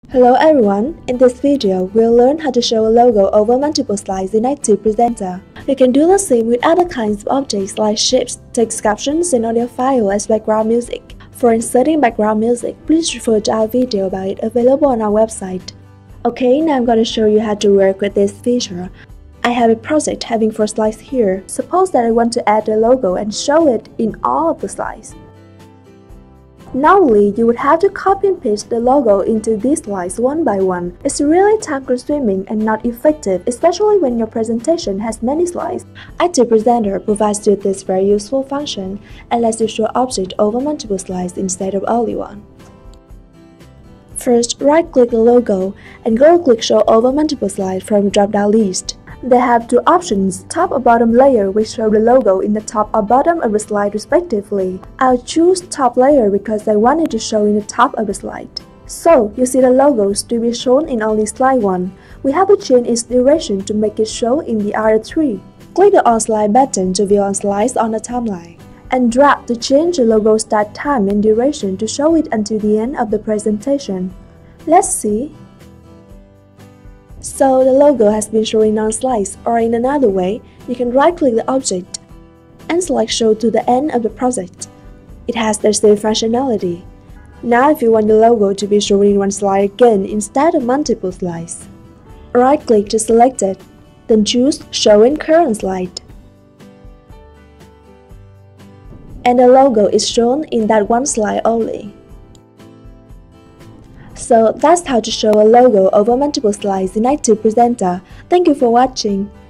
Hello everyone, in this video we'll learn how to show a logo over multiple slides in ActivePresenter. You can do the same with other kinds of objects like shapes, text captions, and audio file as background music. For inserting background music, please refer to our video about it available on our website. Okay, now I'm going to show you how to work with this feature. I have a project having 4 slides here. Suppose that I want to add a logo and show it in all of the slides. Normally, you would have to copy and paste the logo into these slides one by one. It's really time-consuming and not effective, especially when your presentation has many slides. ActivePresenter provides you this very useful function and lets you show objects over multiple slides instead of only one. First, right-click the logo and go-click Show over multiple slides from the drop-down list. They have 2 options, top or bottom layer, which show the logo in the top or bottom of the slide respectively. I'll choose top layer because I want it to show in the top of the slide. So, you see the logos to be shown in only slide 1. We have to change its duration to make it show in the other 3. Click the On Slide button to view on slides on the timeline, and drag to change the logo start time and duration to show it until the end of the presentation. Let's see. So the logo has been shown on slides, or in another way, you can right-click the object and select Show to the end of the project. It has the same functionality. Now if you want the logo to be shown in one slide again instead of multiple slides, right-click to select it, then choose Show in current slide. And the logo is shown in that one slide only. So that's how to show a logo over multiple slides in ActivePresenter. Thank you for watching.